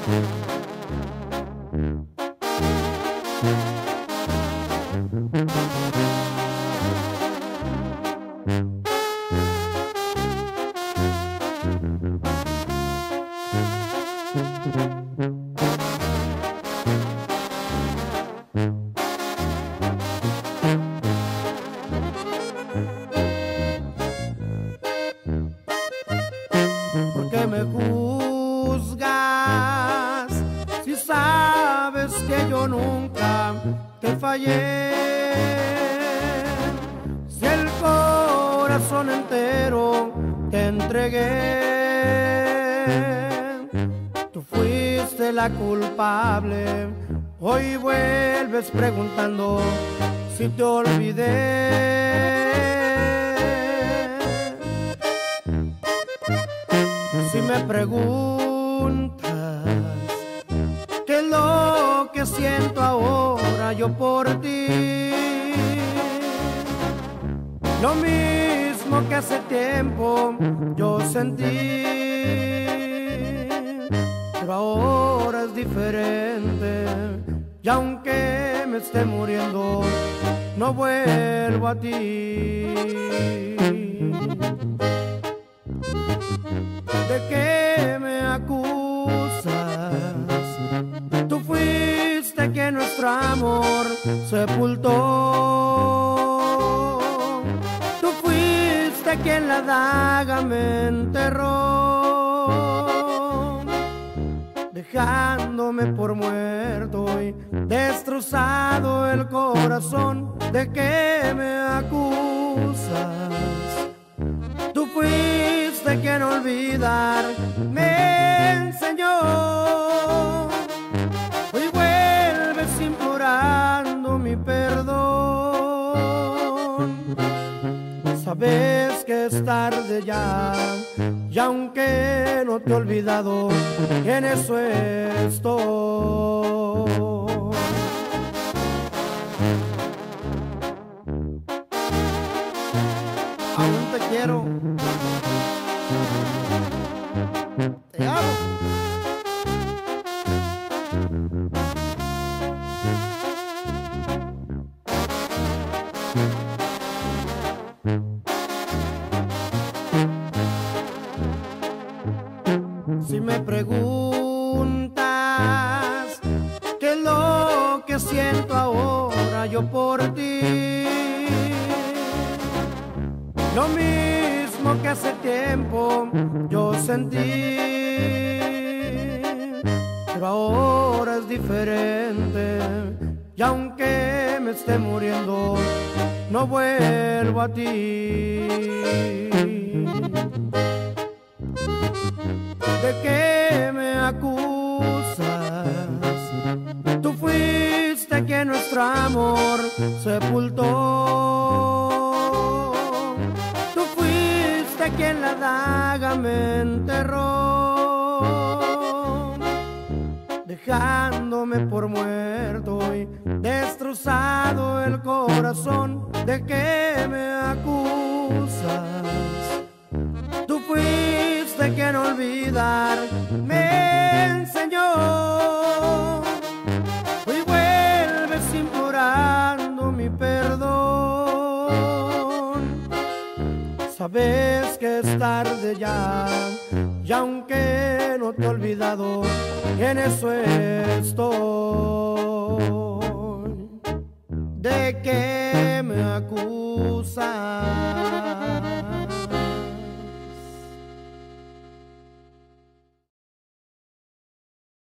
¿Por qué me juzgas si sabes que yo nunca te fallé? Si el corazón entero te entregué, tú fuiste la culpable. Hoy vuelves preguntando si te olvidé. Si me preguntas qué es lo que siento ahora yo por ti, lo mismo que hace tiempo yo sentí, pero ahora es diferente. Y aunque me esté muriendo, no vuelvo a ti. ¿De qué me acusas? Tú fuiste quien nuestro amor sepultó. Tú fuiste quien la daga me enterró, dejándome por muerto y destrozado el corazón. ¿De qué me acusas? Tú fuiste quien olvidar me enseñó. Hoy vuelves implorando mi perdón. Sabes que es tarde ya, y aunque no te he olvidado, en eso estoy. Aún te quiero, te amo. Si me preguntas qué es lo que siento ahora yo por ti, lo mismo que hace tiempo yo sentí, pero ahora es diferente. Y aunque me esté muriendo, no vuelvo a ti. ¿De qué me acusas? Tú fuiste quien nuestro amor sepultó. Tú fuiste quien la daga me enterró, dejándome por muerto y destrozado el corazón. ¿De qué me acusas? Tú fuiste quien olvidar me enseñó. Hoy vuelves implorando mi perdón. Sabes que es tarde ya, y aunque no te he olvidado, en eso estoy. ¿De qué me acusas?